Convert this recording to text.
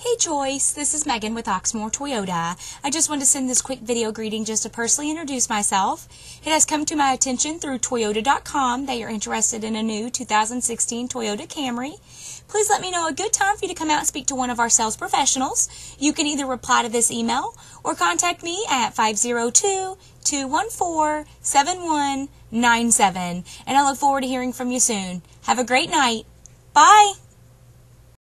Hey Joyce, this is Megan with Oxmoor Toyota. I just wanted to send this quick video greeting just to personally introduce myself. It has come to my attention through Toyota.com that you're interested in a new 2016 Toyota Camry. Please let me know a good time for you to come out and speak to one of our sales professionals. You can either reply to this email or contact me at 502-214-7197. And I look forward to hearing from you soon. Have a great night. Bye!